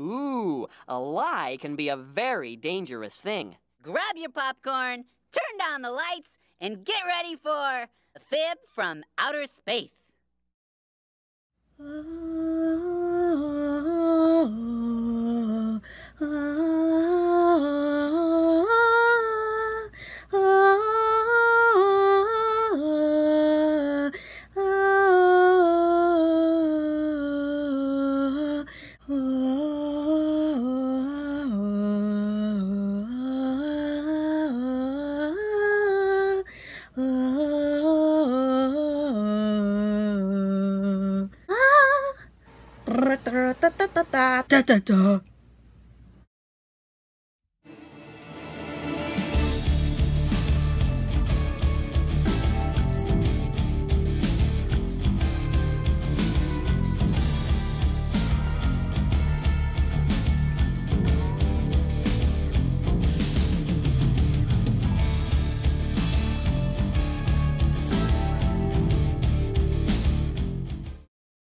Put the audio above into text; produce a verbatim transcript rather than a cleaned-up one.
Ooh, a lie can be a very dangerous thing. Grab your popcorn, turn down the lights, and get ready for Fib from Outer Space. Da da da.